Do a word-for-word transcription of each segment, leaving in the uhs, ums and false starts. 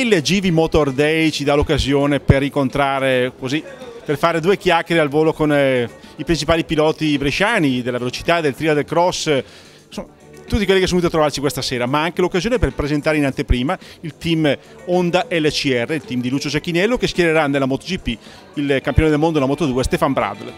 il G V Motor Day ci dà l'occasione per incontrare così, per fare due chiacchiere al volo con eh, i principali piloti bresciani della velocità, del trial, del cross, insomma, tutti quelli che sono venuti a trovarci questa sera, ma anche l'occasione per presentare in anteprima il team Honda L C R, il team di Lucio Cecchinello, che schiererà nella MotoGP il campione del mondo della Moto due Stefan Bradl.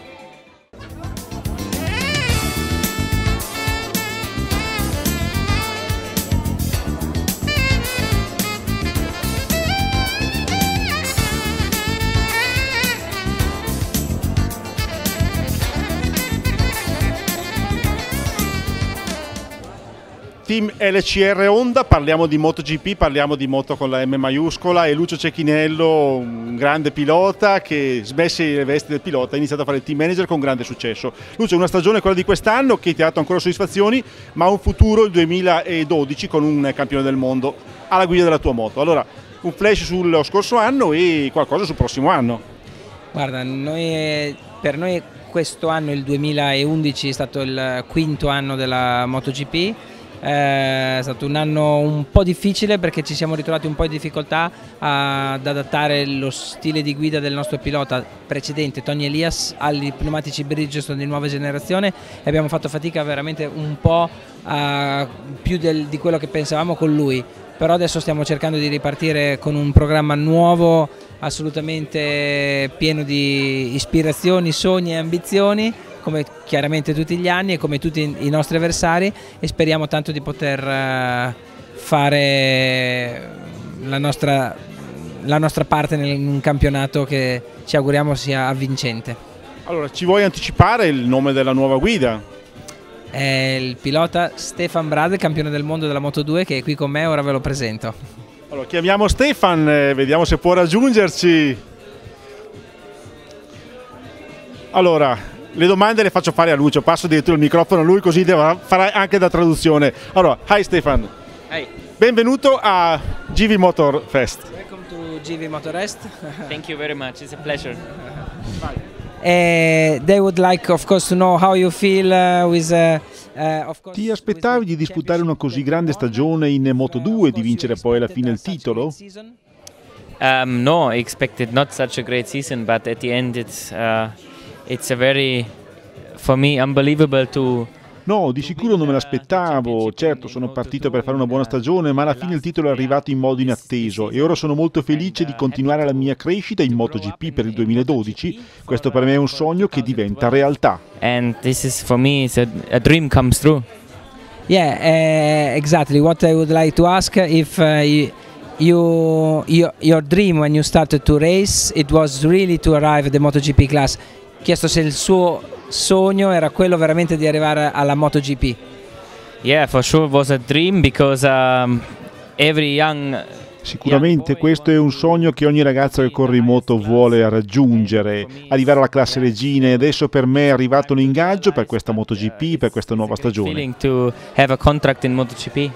Team L C R Honda, parliamo di MotoGP, parliamo di moto con la M maiuscola, e Lucio Cecchinello, un grande pilota che smesse le vesti del pilota ha iniziato a fare il team manager con grande successo. Lucio, una stagione, quella di quest'anno, che ti ha dato ancora soddisfazioni, ma un futuro, il duemiladodici, con un campione del mondo alla guida della tua moto. Allora, un flash sullo scorso anno e qualcosa sul prossimo anno. Guarda, noi, per noi questo anno, il duemilaundici, è stato il quinto anno della MotoGP. È stato un anno un po' difficile perché ci siamo ritrovati un po' in difficoltà ad adattare lo stile di guida del nostro pilota precedente, Tony Elias, agli pneumatici Bridgestone di nuova generazione, e abbiamo fatto fatica veramente un po' a, più del, di quello che pensavamo con lui. Però adesso stiamo cercando di ripartire con un programma nuovo, assolutamente pieno di ispirazioni, sogni e ambizioni, come chiaramente tutti gli anni e come tutti i nostri avversari, e speriamo tanto di poter fare la nostra, la nostra parte in un campionato che ci auguriamo sia avvincente. Allora, ci vuoi anticipare il nome della nuova guida? È il pilota Stefan Bradl, campione del mondo della Moto due, che è qui con me, ora ve lo presento. Allora, chiamiamo Stefan, eh, vediamo se può raggiungerci. Allora, le domande le faccio fare a Lucio, passo addirittura il microfono a lui, così farà anche da traduzione. Allora, hi Stefan. Hi. Benvenuto a G V Motor Fest. Welcome to G V Motor Fest. Thank you very much, it's a pleasure. Uh, they would like, of course, to know how you feel uh, with. Uh, uh, of course, Ti aspettavi di disputare una così grande stagione in Moto due, di vincere poi alla fine il titolo? Um, no, I expected not such a great season, but at the end it's uh, it's a very, for me, unbelievable to. No, di sicuro non me l'aspettavo. Certo, sono partito per fare una buona stagione, ma alla fine il titolo è arrivato in modo inatteso e ora sono molto felice di continuare la mia crescita in MotoGP per il duemiladodici. Questo per me è un sogno che diventa realtà. And this is for me, it's a, a dream comes true. Yeah, uh, exactly. What I would like to ask, if uh, you, you, your, your dream when you started to race, it was really to arrive at the MotoGP class. Chiesto se il suo sogno era quello veramente di arrivare alla MotoGP. Yeah, for sure was a dream because um, every young Sicuramente questo è un sogno che ogni ragazzo che corre in moto vuole raggiungere, arrivare alla classe regina, e adesso per me è arrivato l'ingaggio per questa MotoGP, per questa nuova stagione. To have a contract in MotoGP.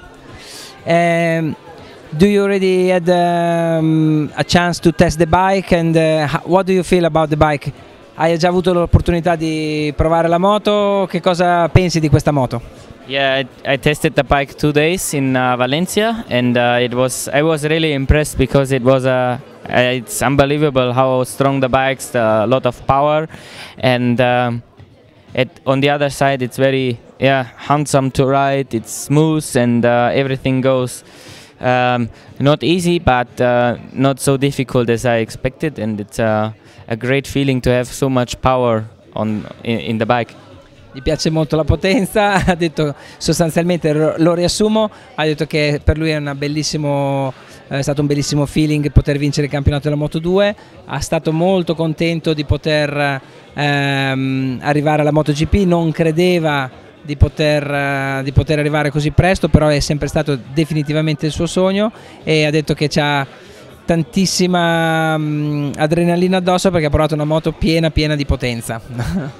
Um, do you already had um, a chance to test the bike, and uh, what do you feel about the bike? Hai già avuto l'opportunità di provare la moto? Che cosa pensi di questa moto? Yeah, I, I tested the bike two days in uh, Valencia, and uh, it was I was really impressed because it was a uh, it's unbelievable how strong the bike's, a lot of power, and um, it, on the other side it's very yeah handsome to ride. It's smooth and uh, everything goes um, not easy, but uh, not so difficult as I expected, and it's uh, a great feeling to have so much power on in, in the bike. Gli piace molto la potenza, ha detto, sostanzialmente lo riassumo, ha detto che per lui è, una bellissimo, è stato un bellissimo feeling poter vincere il campionato della Moto due, è stato molto contento di poter ehm, arrivare alla MotoGP, non credeva di poter, di poter arrivare così presto, però è sempre stato definitivamente il suo sogno, e ha detto che c'ha tantissima um, adrenalina addosso perché ha provato una moto piena piena di potenza.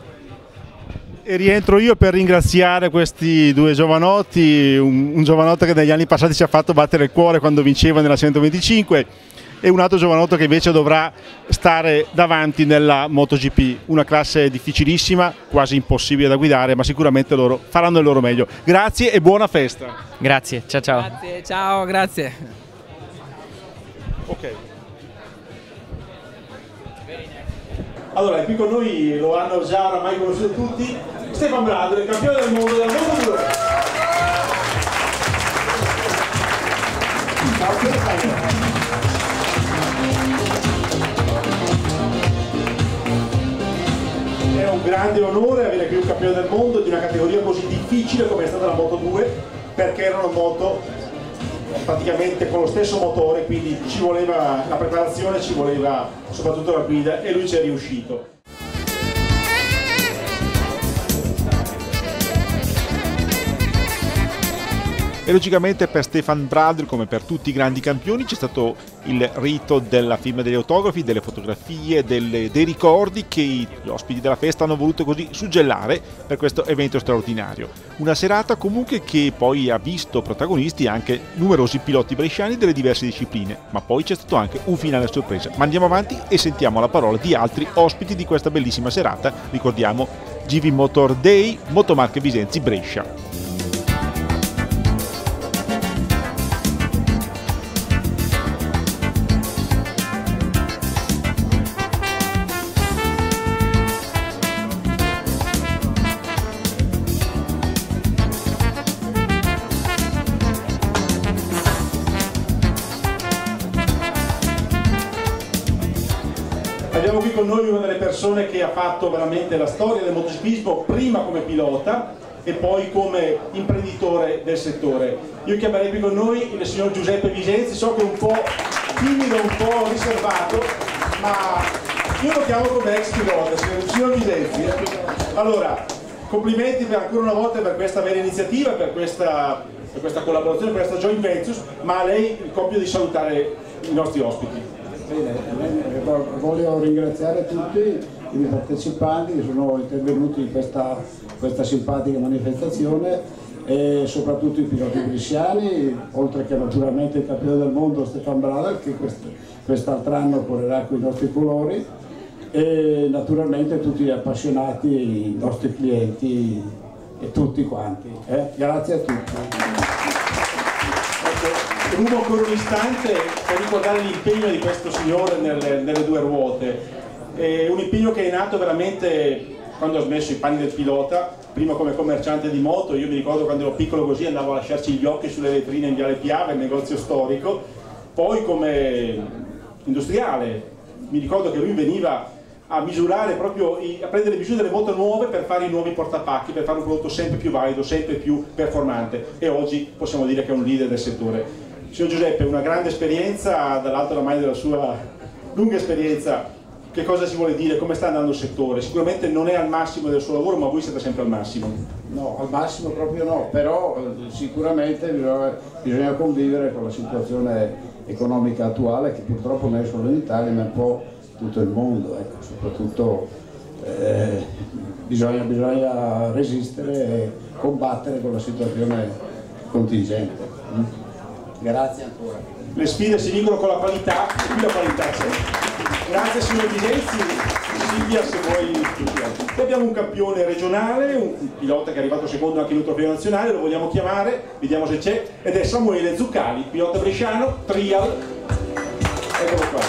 E rientro io per ringraziare questi due giovanotti, un, un giovanotto che negli anni passati ci ha fatto battere il cuore quando vinceva nella centoventicinque, e un altro giovanotto che invece dovrà stare davanti nella MotoGP, una classe difficilissima, quasi impossibile da guidare, ma sicuramente loro faranno il loro meglio. Grazie e buona festa. Grazie, ciao ciao. Grazie, ciao, grazie. Ok. Allora, qui con noi lo hanno già oramai conosciuto tutti, Stefan Bradl, il campione del mondo del mondo due. È un grande onore avere qui un campione del mondo di una categoria così difficile come è stata la Moto due, perché erano moto praticamente con lo stesso motore, quindi ci voleva la preparazione, ci voleva soprattutto la guida, e lui ci è riuscito. E logicamente per Stefan Bradl, come per tutti i grandi campioni, c'è stato il rito della firma degli autografi, delle fotografie, delle, dei ricordi che gli ospiti della festa hanno voluto così suggellare per questo evento straordinario. Una serata comunque che poi ha visto protagonisti anche numerosi piloti bresciani delle diverse discipline, ma poi c'è stato anche un finale a sorpresa. Ma andiamo avanti e sentiamo la parola di altri ospiti di questa bellissima serata. Ricordiamo G V Motor Day, Motomarche Visenzi Brescia. Abbiamo qui con noi una delle persone che ha fatto veramente la storia del motociclismo, prima come pilota e poi come imprenditore del settore. Io chiamerei qui con noi il signor Giuseppe Visenzi, so che è un po' timido, un po' riservato, ma io lo chiamo come ex pilota, signor Visenzi. Allora, complimenti per ancora una volta per questa bella iniziativa, per questa, per questa collaborazione, per questa joint venture, ma a lei il compito di salutare i nostri ospiti. Bene, voglio ringraziare tutti i partecipanti che sono intervenuti in questa, questa simpatica manifestazione e soprattutto i piloti bresciani, oltre che naturalmente il campione del mondo Stefan Bradl, che quest'altro anno correrà con i nostri colori, e naturalmente tutti gli appassionati, i nostri clienti e tutti quanti. Eh? Grazie a tutti. Rubo ancora un istante per ricordare l'impegno di questo signore nelle, nelle due ruote. È un impegno che è nato veramente quando ho smesso i panni del pilota, prima come commerciante di moto. Io mi ricordo quando ero piccolo così andavo a lasciarci gli occhi sulle vetrine in Viale Piave, il negozio storico, poi come industriale. Mi ricordo che lui veniva a misurare proprio, a prendere le misure delle moto nuove per fare i nuovi portapacchi, per fare un prodotto sempre più valido, sempre più performante, e oggi possiamo dire che è un leader del settore. Signor Giuseppe, una grande esperienza, dall'alto la maglia della sua lunga esperienza, che cosa si vuole dire, come sta andando il settore? Sicuramente non è al massimo del suo lavoro, ma voi siete sempre al massimo. No, al massimo proprio no, però sicuramente bisogna, bisogna convivere con la situazione economica attuale, che purtroppo non è solo in Italia, ma un po' tutto il mondo, ecco. Soprattutto eh, bisogna, bisogna resistere e combattere con la situazione contingente. Grazie ancora. Le sfide si vincono con la qualità, e qui la qualità c'è. Grazie signor Visenzi. Silvia, se vuoi. Qui abbiamo un campione regionale, un pilota che è arrivato secondo anche in un trofeo nazionale, lo vogliamo chiamare, vediamo se c'è, ed è Samuele Zuccali, pilota bresciano, trial. Eccolo qua.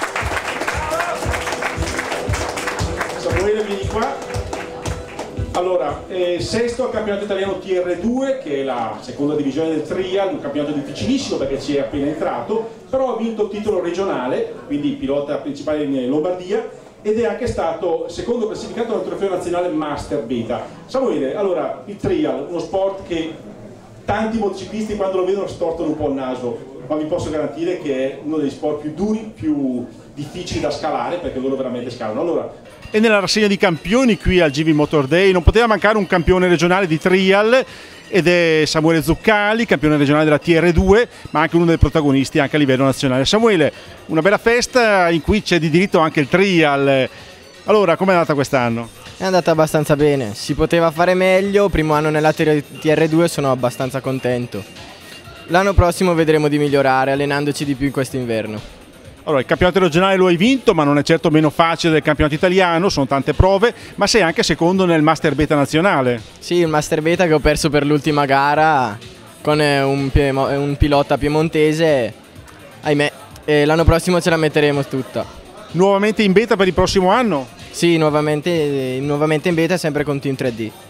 Samuele, vieni qua. Allora, eh, sesto al campionato italiano T R due, che è la seconda divisione del trial, un campionato difficilissimo perché ci è appena entrato, però ha vinto il titolo regionale, quindi pilota principale in Lombardia, ed è anche stato secondo classificato nel trofeo nazionale Master Beta. Samuele, allora, il trial, uno sport che tanti motociclisti quando lo vedono stortano un po' il naso, ma vi posso garantire che è uno degli sport più duri, più difficili da scalare, perché loro veramente scalano. Allora, e nella rassegna di campioni qui al G V Motor Day non poteva mancare un campione regionale di trial, ed è Samuele Zuccali, campione regionale della T R due, ma anche uno dei protagonisti anche a livello nazionale. Samuele, una bella festa in cui c'è di diritto anche il trial. Allora, com'è andata quest'anno? È andata abbastanza bene, si poteva fare meglio, primo anno nella T R due, sono abbastanza contento. L'anno prossimo vedremo di migliorare allenandoci di più in quest'inverno. Allora, il campionato regionale lo hai vinto, ma non è certo meno facile del campionato italiano, sono tante prove, ma sei anche secondo nel Master Beta nazionale. Sì, il Master Beta che ho perso per l'ultima gara con un, un pilota piemontese, ahimè, e l'anno prossimo ce la metteremo tutta. Nuovamente in beta per il prossimo anno? Sì, nuovamente, nuovamente in beta, sempre con Team tre D.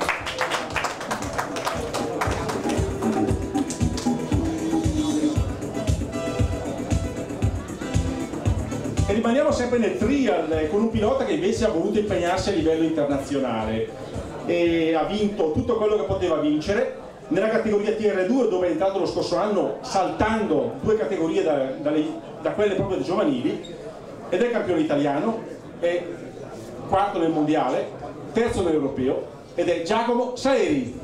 E rimaniamo sempre nel trial con un pilota che invece ha voluto impegnarsi a livello internazionale e ha vinto tutto quello che poteva vincere nella categoria T R due, dove è entrato lo scorso anno saltando due categorie da, dalle, da quelle proprio dei giovanili, ed è campione italiano, è quarto nel mondiale, terzo nell'europeo, ed è Giacomo Saleri.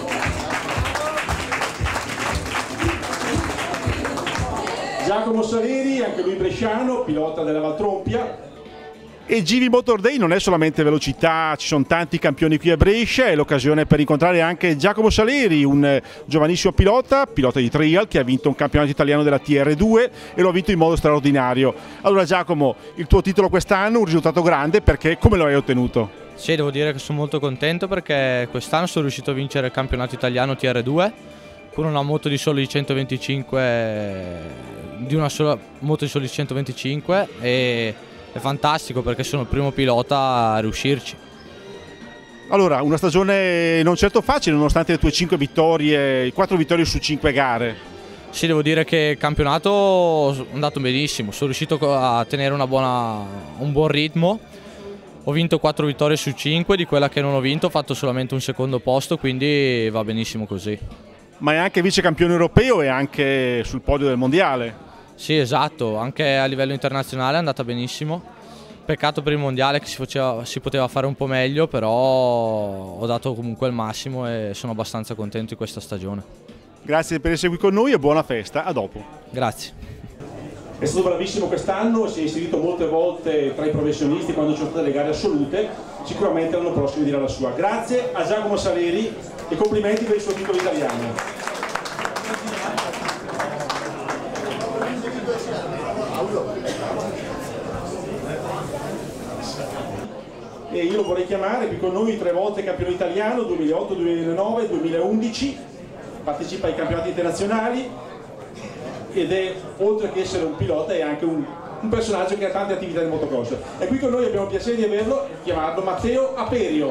Giacomo Saleri, anche lui bresciano, pilota della Valtrompia. E G V Motor Day non è solamente velocità, ci sono tanti campioni qui a Brescia, è l'occasione per incontrare anche Giacomo Saleri, un giovanissimo pilota, pilota di trial, che ha vinto un campionato italiano della T R due e lo ha vinto in modo straordinario. Allora Giacomo, il tuo titolo quest'anno, un risultato grande, perché come lo hai ottenuto? Sì, devo dire che sono molto contento perché quest'anno sono riuscito a vincere il campionato italiano T R due con una moto di soli centoventicinque, di una sola moto di soli centoventicinque, e è fantastico perché sono il primo pilota a riuscirci. Allora, una stagione non certo facile nonostante le tue cinque vittorie, quattro vittorie su cinque gare. Sì, devo dire che il campionato è andato benissimo, sono riuscito a tenere una buona, un buon ritmo. Ho vinto quattro vittorie su cinque, di quella che non ho vinto ho fatto solamente un secondo posto, quindi va benissimo così. Ma è anche vice campione europeo e anche sul podio del mondiale. Sì, esatto, anche a livello internazionale è andata benissimo. Peccato per il mondiale che si, faceva, si poteva fare un po' meglio, però ho dato comunque il massimo e sono abbastanza contento di questa stagione. Grazie per essere qui con noi e buona festa, a dopo. Grazie. È stato bravissimo quest'anno, si è inserito molte volte tra i professionisti quando ci sono state le gare assolute, sicuramente l'anno prossimo dirà la sua. Grazie a Giacomo Saleri e complimenti per il suo titolo italiano. E io lo vorrei chiamare qui con noi tre volte campione italiano, duemilaotto, duemilanove, duemilaundici, partecipa ai campionati internazionali ed è, oltre che essere un pilota, è anche un, un personaggio che ha tante attività di motocross. E qui con noi abbiamo il piacere di averlo, chiamarlo Matteo Aperio.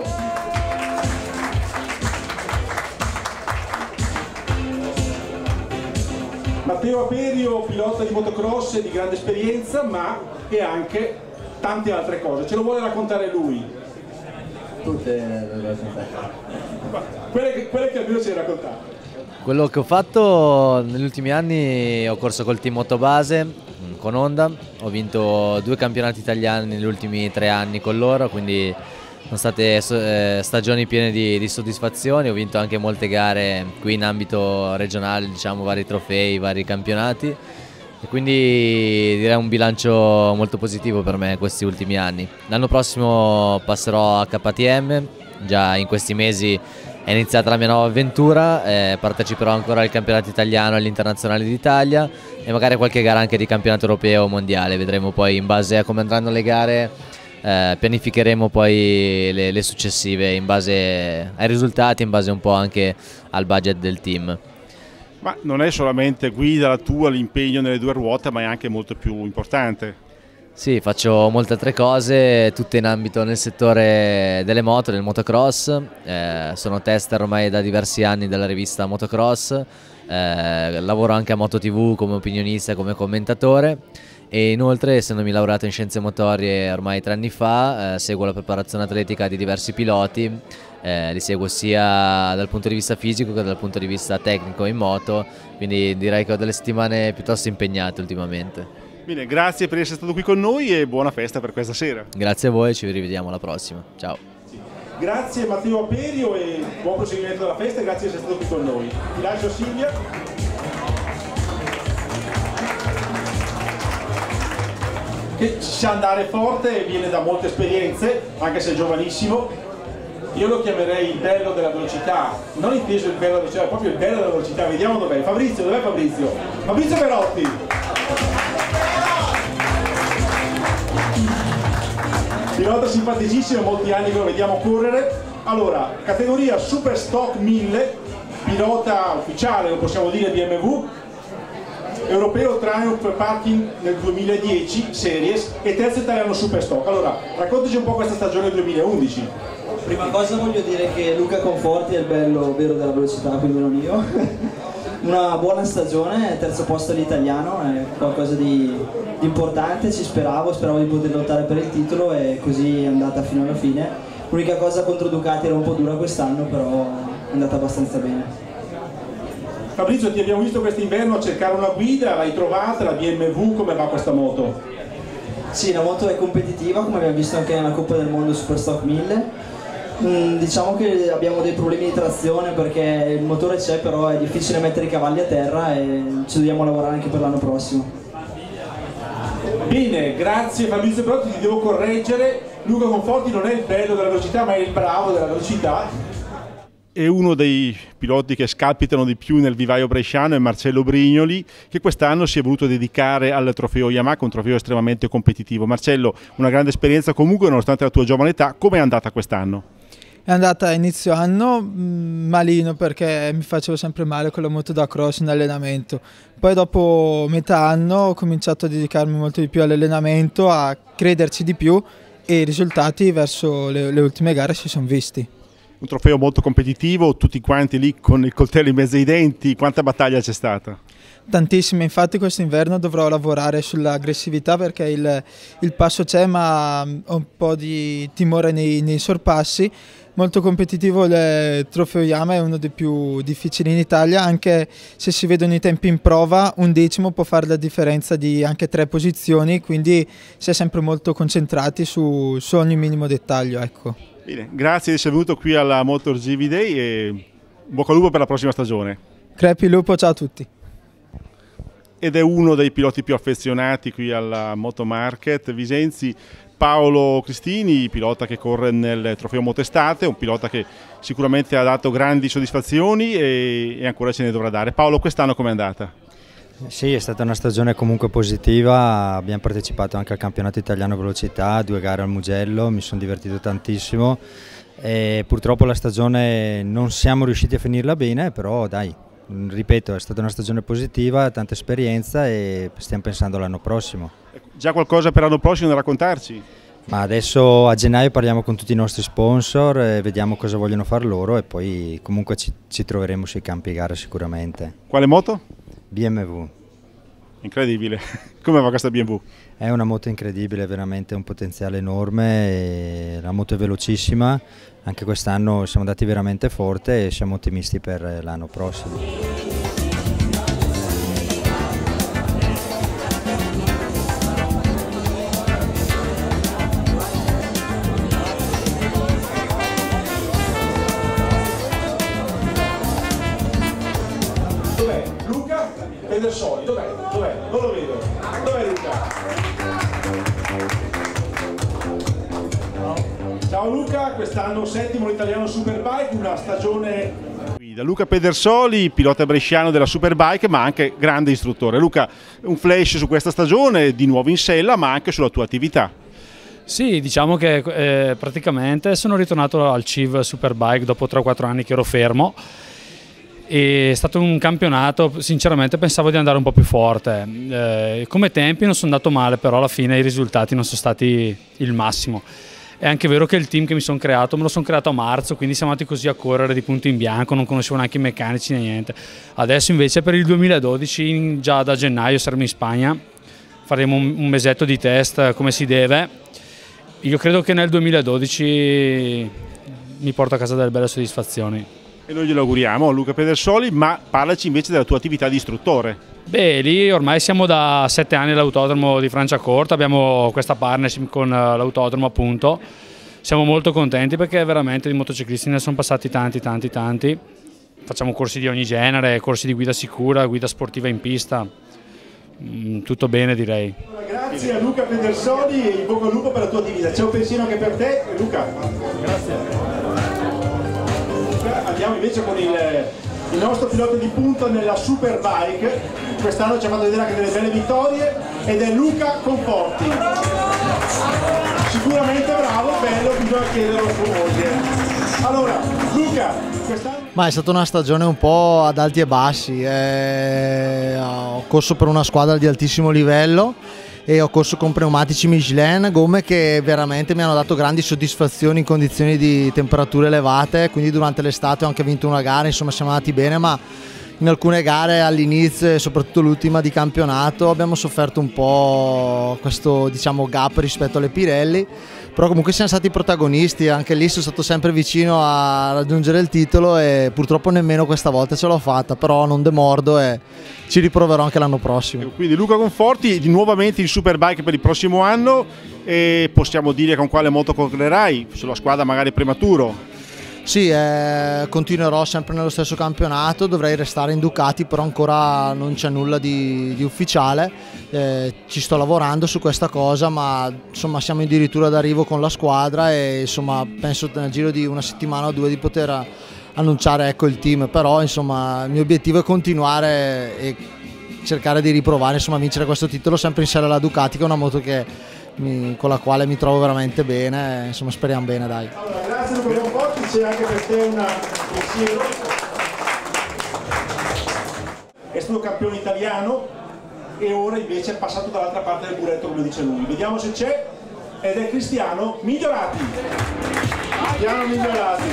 Matteo Aperio, pilota di motocross di grande esperienza, ma che anche tante altre cose. Ce lo vuole raccontare lui? Tutte le quelle che, quelle che almeno ci hai raccontato. Quello che ho fatto negli ultimi anni, ho corso col team Motobase con Honda, ho vinto due campionati italiani negli ultimi tre anni con loro, quindi sono state eh, stagioni piene di, di soddisfazioni. Ho vinto anche molte gare qui in ambito regionale, diciamo vari trofei, vari campionati, e quindi direi un bilancio molto positivo per me questi ultimi anni. L'anno prossimo passerò a K T M, già in questi mesi è iniziata la mia nuova avventura, eh, parteciperò ancora al campionato italiano e all'internazionale d'Italia e magari qualche gara anche di campionato europeo o mondiale. Vedremo poi in base a come andranno le gare, eh, pianificheremo poi le, le successive in base ai risultati, in base un po' anche al budget del team. Ma non è solamente guida la tua, l'impegno nelle due ruote, ma è anche molto più importante. Sì, faccio molte altre cose, tutte in ambito nel settore delle moto, del motocross. Eh, sono tester ormai da diversi anni della rivista Motocross, eh, lavoro anche a Moto T V come opinionista e come commentatore, e inoltre, essendomi laureato in scienze motorie ormai tre anni fa, eh, seguo la preparazione atletica di diversi piloti, eh, li seguo sia dal punto di vista fisico che dal punto di vista tecnico in moto, quindi direi che ho delle settimane piuttosto impegnate ultimamente. Bene, grazie per essere stato qui con noi e buona festa per questa sera. Grazie a voi, ci rivediamo alla prossima. Ciao. Grazie Matteo Aperio e buon proseguimento della festa, grazie di essere stato qui con noi. Ti lascio Silvia. Che sa andare forte, viene da molte esperienze, anche se è giovanissimo. Io lo chiamerei il bello della velocità, non inteso il bello della velocità, proprio il bello della velocità. Vediamo dov'è. Fabrizio, dov'è Fabrizio? Fabrizio Perotti. Pilota simpaticissimo, molti anni che lo vediamo correre. Allora, categoria Super Stock mille, pilota ufficiale, lo possiamo dire, B M W, europeo Triumph Parking nel duemiladieci Series e terzo italiano Superstock. Allora, raccontaci un po' questa stagione duemilaundici. Prima cosa voglio dire che Luca Conforti è il bello vero della velocità, quindi non io. Una buona stagione, terzo posto all'italiano, è qualcosa di, di importante, ci speravo, speravo di poter lottare per il titolo e così è andata fino alla fine. L'unica cosa contro Ducati era un po' dura quest'anno, però è andata abbastanza bene. Fabrizio, ti abbiamo visto quest'inverno a cercare una guida, l'hai trovata, la B M W, come va questa moto? Sì, la moto è competitiva, come abbiamo visto anche nella Coppa del Mondo Superstock mille. Mm, diciamo che abbiamo dei problemi di trazione perché il motore c'è, però è difficile mettere i cavalli a terra e ci dobbiamo lavorare anche per l'anno prossimo. Bene, grazie Fabrizio, però ti devo correggere, Luca Conforti non è il bello della velocità ma è il bravo della velocità. E uno dei piloti che scalpitano di più nel vivaio bresciano è Marcello Brignoli, che quest'anno si è voluto dedicare al trofeo Yamaha, un trofeo estremamente competitivo. Marcello, una grande esperienza comunque nonostante la tua giovane età, come è andata quest'anno? È andata a inizio anno mh, malino perché mi facevo sempre male con la moto da cross in allenamento. Poi dopo metà anno ho cominciato a dedicarmi molto di più all'allenamento, a crederci di più e i risultati verso le, le ultime gare si sono visti. Un trofeo molto competitivo, tutti quanti lì con il coltello in mezzo ai denti, quanta battaglia c'è stata? Tantissime, infatti quest'inverno dovrò lavorare sull'aggressività perché il, il passo c'è ma ho un po' di timore nei, nei sorpassi. Molto competitivo il trofeo Yamaha, è uno dei più difficili in Italia, anche se si vedono i tempi in prova, un decimo può fare la differenza di anche tre posizioni, quindi si è sempre molto concentrati su, su ogni minimo dettaglio. Ecco. Bene, grazie di essere venuto qui alla MotoGP Day e bocca al lupo per la prossima stagione. Crepi lupo, ciao a tutti. Ed è uno dei piloti più affezionati qui alla Motomarket Visenzi, Paolo Cristini, pilota che corre nel trofeo Motestate, un pilota che sicuramente ha dato grandi soddisfazioni e, e ancora ce ne dovrà dare. Paolo, quest'anno com'è andata? Sì, è stata una stagione comunque positiva, abbiamo partecipato anche al campionato italiano velocità, due gare al Mugello, mi sono divertito tantissimo e purtroppo la stagione non siamo riusciti a finirla bene, però dai, ripeto, è stata una stagione positiva, tanta esperienza e stiamo pensando all'anno prossimo. Già qualcosa per l'anno prossimo da raccontarci? Ma adesso a gennaio parliamo con tutti i nostri sponsor e vediamo cosa vogliono fare loro e poi comunque ci, ci troveremo sui campi gara sicuramente. Quale moto? B M W. Incredibile, come va questa B M W? È una moto incredibile, veramente un potenziale enorme, e la moto è velocissima, anche quest'anno siamo andati veramente forte e siamo ottimisti per l'anno prossimo. Pedersoli, dov'è? Dov'è? Non lo vedo. Dov'è Luca? Ciao Luca, quest'anno settimo l'italiano Superbike, una stagione guida. Luca Pedersoli, pilota bresciano della Superbike ma anche grande istruttore. Luca, un flash su questa stagione, di nuovo in sella ma anche sulla tua attività. Sì, diciamo che eh, praticamente sono ritornato al C I V Superbike dopo tre o quattro anni che ero fermo. È stato un campionato, sinceramente pensavo di andare un po' più forte, eh, come tempi non sono andato male, però alla fine i risultati non sono stati il massimo. È anche vero che il team che mi sono creato me lo sono creato a marzo, quindi siamo andati così a correre di punto in bianco, non conoscevo neanche i meccanici né niente. Adesso invece per il duemiladodici, già da gennaio saremo in Spagna, faremo un, un mesetto di test come si deve. Io credo che nel duemiladodici mi porto a casa delle belle soddisfazioni. E noi glielo auguriamo, Luca Pedersoli, ma parlaci invece della tua attività di istruttore. Beh, lì ormai siamo da sette anni all'autodromo di Franciacorta, abbiamo questa partnership con l'autodromo appunto. Siamo molto contenti perché veramente di motociclisti ne sono passati tanti, tanti, tanti. Facciamo corsi di ogni genere, corsi di guida sicura, guida sportiva in pista. Tutto bene direi. Grazie a Luca Pedersoli e in bocca al lupo per la tua attività. C'è un pensiero anche per te, Luca. Grazie. Andiamo invece con il, il nostro pilota di punta nella Superbike, quest'anno ci ha fatto vedere anche delle belle vittorie, ed è Luca Conforti. Sicuramente bravo, bello, bisogna chiederlo su moglie. Allora, Luca, quest'anno... Ma è stata una stagione un po' ad alti e bassi, eh, ho corso per una squadra di altissimo livello e ho corso con pneumatici Michelin, gomme che veramente mi hanno dato grandi soddisfazioni in condizioni di temperature elevate, quindi durante l'estate ho anche vinto una gara, insomma siamo andati bene, ma in alcune gare all'inizio e soprattutto l'ultima di campionato abbiamo sofferto un po' questo, diciamo, gap rispetto alle Pirelli, però comunque siamo stati protagonisti, anche lì sono stato sempre vicino a raggiungere il titolo e purtroppo nemmeno questa volta ce l'ho fatta, però non demordo e ci riproverò anche l'anno prossimo. Quindi Luca Conforti nuovamente in Superbike per il prossimo anno, e possiamo dire con quale moto correrai? Sulla squadra magari prematuro? Sì, eh, continuerò sempre nello stesso campionato, dovrei restare in Ducati, però ancora non c'è nulla di, di ufficiale, eh, ci sto lavorando su questa cosa, ma insomma siamo addirittura d'arrivo con la squadra e insomma penso nel giro di una settimana o due di poter annunciare, ecco, il team, però insomma il mio obiettivo è continuare e cercare di riprovare, insomma, a vincere questo titolo sempre in serie alla Ducati, che è una moto che mi, con la quale mi trovo veramente bene, insomma speriamo bene, dai. Allora, grazie Luca Conforti, c'è anche per te una pensiero. È stato campione italiano e ora invece è passato dall'altra parte del muretto, come dice lui. Vediamo se c'è, ed è Cristiano Migliorati. Cristiano Migliorati.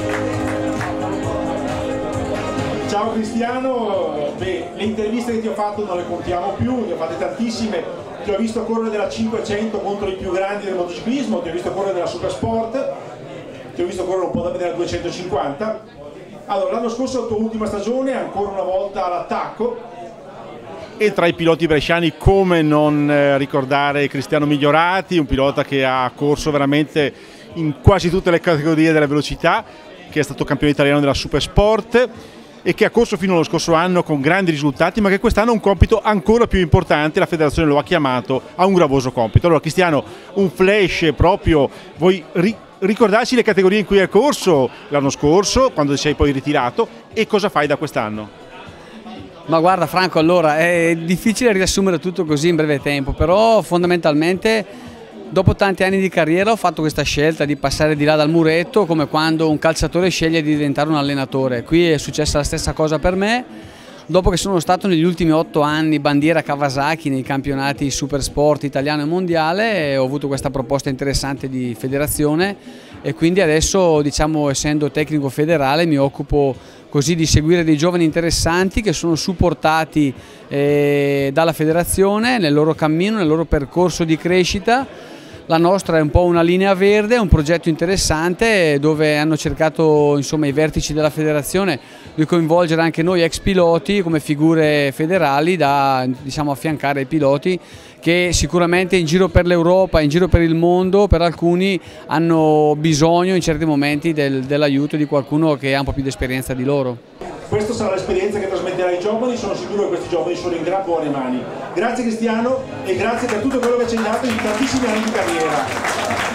Ciao Cristiano, beh, le interviste che ti ho fatto non le contiamo più, ne ho fatte tantissime. Ti ho visto correre della cinquecento contro i più grandi del motociclismo, ti ho visto correre della Supersport, ti ho visto correre un po' della duecentocinquanta. Allora, l'anno scorso la tua ultima stagione, ancora una volta all'attacco. E tra i piloti bresciani come non eh, ricordare Cristiano Migliorati, un pilota che ha corso veramente in quasi tutte le categorie della velocità, che è stato campione italiano della Supersport e che ha corso fino allo scorso anno con grandi risultati, ma che quest'anno ha un compito ancora più importante, la federazione lo ha chiamato a un gravoso compito. Allora Cristiano, un flash proprio, vuoi ri ricordarci le categorie in cui hai corso l'anno scorso, quando sei poi ritirato, e cosa fai da quest'anno? Ma guarda Franco, allora è difficile riassumere tutto così in breve tempo, però fondamentalmente dopo tanti anni di carriera ho fatto questa scelta di passare di là dal muretto, come quando un calciatore sceglie di diventare un allenatore. Qui è successa la stessa cosa per me. Dopo che sono stato negli ultimi otto anni bandiera Kawasaki nei campionati Supersport italiano e mondiale, ho avuto questa proposta interessante di federazione e quindi adesso, diciamo, essendo tecnico federale, mi occupo così di seguire dei giovani interessanti che sono supportati eh, dalla federazione nel loro cammino, nel loro percorso di crescita. La nostra è un po' una linea verde, un progetto interessante dove hanno cercato, insomma, i vertici della federazione di coinvolgere anche noi ex piloti come figure federali da, diciamo, affiancare ai piloti che sicuramente in giro per l'Europa, in giro per il mondo, per alcuni hanno bisogno in certi momenti del, dell'aiuto di qualcuno che ha un po' più di esperienza di loro. Questa sarà l'esperienza che trasmetterai ai giovani, sono sicuro che questi giovani sono in gran buone mani. Grazie Cristiano e grazie per tutto quello che ci hai dato in tantissimi anni di carriera.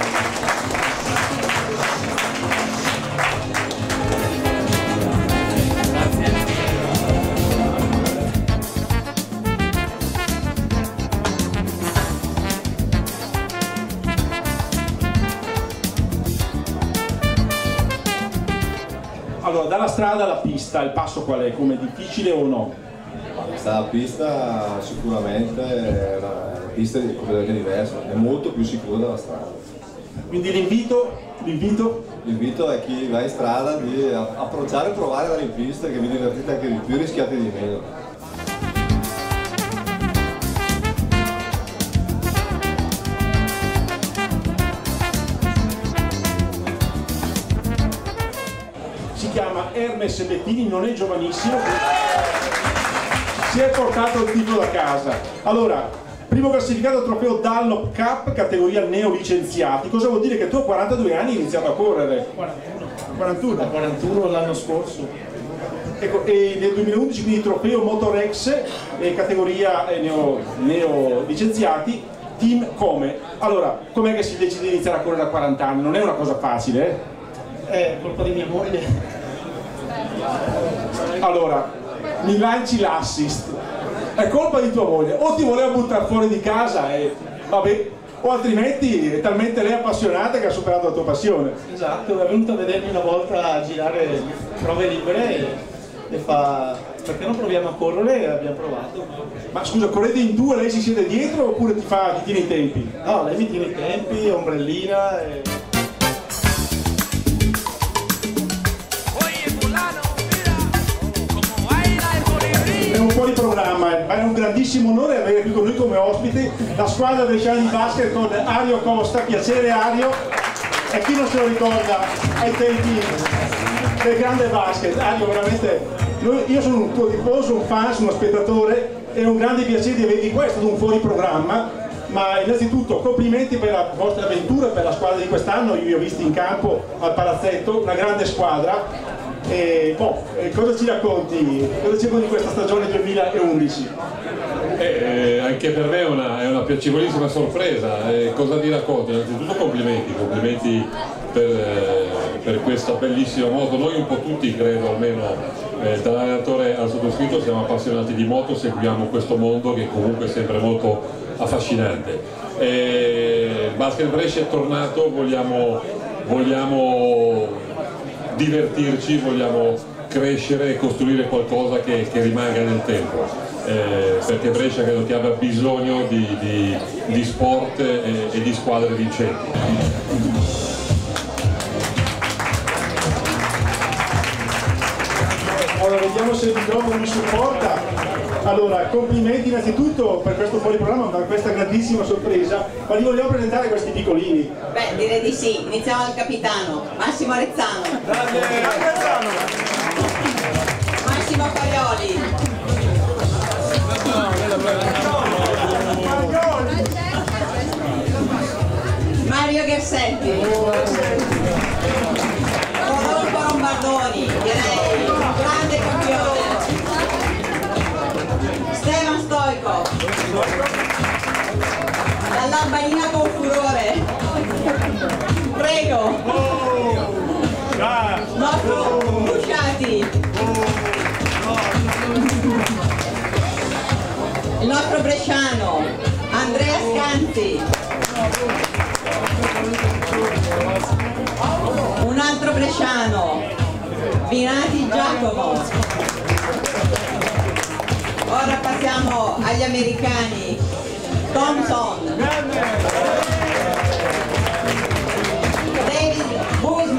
Allora, dalla strada alla pista, il passo qual è? Come difficile o no? La pista sicuramente è una pista completamente diversa, è molto più sicura della strada. Quindi l'invito? L'invito? L'invito è chi va in strada di approcciare e provare ad andare in pista, che vi divertite anche di più e rischiate di meno. Si chiama Hermes Bettini, non è giovanissimo, si è portato il titolo a casa. Allora, primo classificato al trofeo Dunlop Cup, categoria neolicenziati. Cosa vuol dire? Che tu a quarantadue anni hai iniziato a correre? quarantuno. A quarantuno l'anno scorso. Ecco, e nel duemilaundici quindi trofeo Motorex, eh, categoria eh, neo, neolicenziati, team come? Allora, com'è che si decide di iniziare a correre a quaranta anni? Non è una cosa facile, eh? È colpa di mia moglie. Allora, mi lanci l'assist, è colpa di tua moglie, o ti voleva buttare fuori di casa e vabbè, o altrimenti è talmente lei appassionata che ha superato la tua passione. Esatto, è venuto a vedermi una volta girare prove libere e, e fa perché non proviamo a correre e abbiamo provato. Ma scusa, correte in due, lei si siede dietro oppure ti, fa, ti tiene i tempi? No, lei mi tiene i tempi, ombrellina e... È un po' di programma, ma è un grandissimo onore avere qui con noi come ospiti la squadra bresciana di basket con Ario Costa. Piacere Ario, e chi non se lo ricorda ai tempi del grande basket. Ario, veramente, io sono un tuo tifoso, un fan, sono uno spettatore, è un grande piacere di avervi qua, è stato un fuori programma, ma innanzitutto complimenti per la vostra avventura, per la squadra di quest'anno. Io vi ho visti in campo al Palazzetto, una grande squadra. E, boh, eh, cosa ci racconti? Cosa ci racconti di questa stagione duemilaundici? Eh, anche per me è una, è una piacevolissima sorpresa. Eh, cosa ti racconti? Innanzitutto complimenti, complimenti per, eh, per questa bellissima moto. Noi un po' tutti, credo, almeno eh, dall'allenatore al sottoscritto, siamo appassionati di moto, seguiamo questo mondo che comunque è sempre molto affascinante. Eh, Basket Brescia è tornato, vogliamo, vogliamo divertirci, vogliamo crescere e costruire qualcosa che, che rimanga nel tempo, eh, perché Brescia credo che abbia bisogno di, di, di sport e, e di squadre vincenti. Allora, vediamo se il microfono mi supporta. Allora, complimenti innanzitutto per questo fuori programma, per questa grandissima sorpresa, ma li vogliamo presentare questi piccolini. Beh, direi di sì. Iniziamo dal capitano, Massimo Arezzano. Grande Arezzano! Massimo Paioli. Mario Ghersetti. Rodolfo Lombardoni, direi un grande campione. Stefan Stoico, dall'Albanina con furore. Prego. Nostro Busciati. Il nostro bresciano Andrea Scanzi. Un altro bresciano Vinati Giacomo. Ora passiamo agli americani. Thompson, David Busma.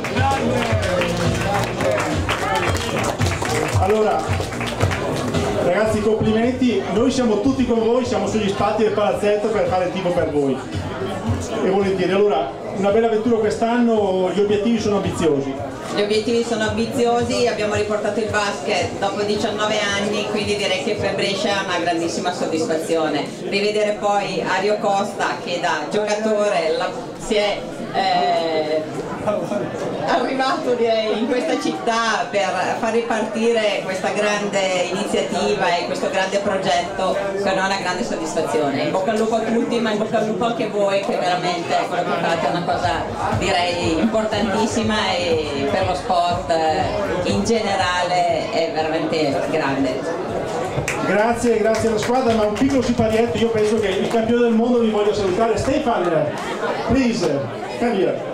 Allora, ragazzi, complimenti, noi siamo tutti con voi, siamo sugli spalti del palazzetto per fare il tifo per voi. E volentieri, allora, una bella avventura quest'anno, gli obiettivi sono ambiziosi. Gli obiettivi sono ambiziosi, abbiamo riportato il basket dopo diciannove anni, quindi direi che per Brescia è una grandissima soddisfazione. Rivedere poi Ario Costa che da giocatore la, si è eh, arrivato direi in questa città per far ripartire questa grande iniziativa e questo grande progetto, per noi è una grande soddisfazione. In bocca al lupo a tutti, ma in bocca al lupo anche a voi, che veramente quello che fate è una cosa direi importantissima e per lo sport in generale è veramente grande. Grazie, grazie alla squadra, ma un piccolo siparietto, io penso che il campione del mondo vi voglia salutare. Stefan, please, come here.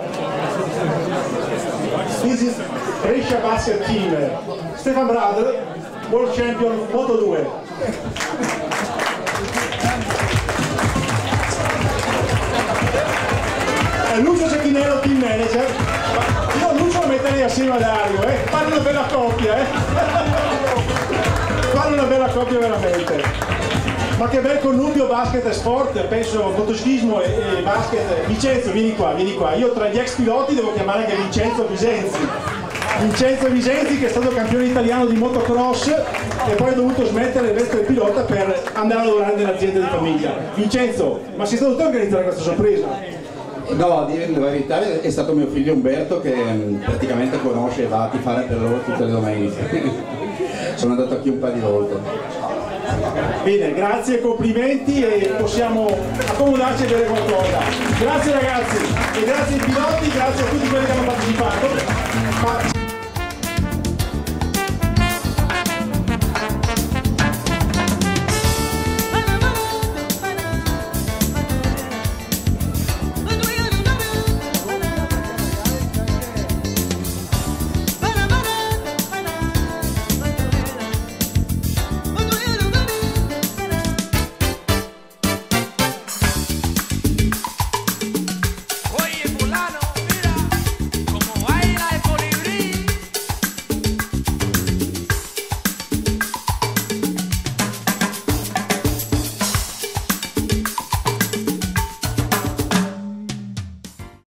This is Brescia Basket Team. Stefan Brother, World Champion Moto due. E Lucio Cecchinello, Team Manager. Io Lucio lo metterei assieme ad Ario, eh? Fanno una bella coppia, eh? Fanno una bella coppia veramente. Ma che bel connubio basket e sport, penso motociclismo e, e basket. Vincenzo, vieni qua, vieni qua. Io tra gli ex piloti devo chiamare anche Vincenzo Visenzi. Vincenzo Visenzi che è stato campione italiano di motocross e poi ha dovuto smettere le vesti del pilota per andare a lavorare nell'azienda di famiglia. Vincenzo, ma sei stato te a organizzare questa sorpresa? No, a dire la verità è stato mio figlio Umberto che praticamente conosce e va a tifare per loro tutte le domeniche. Sono andato qui un paio di volte. Bene, grazie, complimenti e possiamo accomodarci e bere qualcosa. Grazie ragazzi e grazie ai piloti, grazie a tutti quelli che hanno partecipato. Ma...